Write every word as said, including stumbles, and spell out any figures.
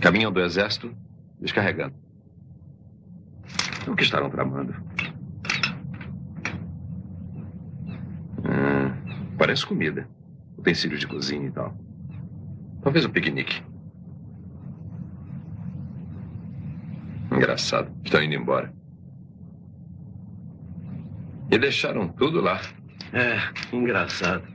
Caminham do exército, descarregando. O que estarão tramando? Hum, parece comida. Utensílios de cozinha e tal. Talvez um piquenique. Engraçado. Estão indo embora. E deixaram tudo lá. É, engraçado.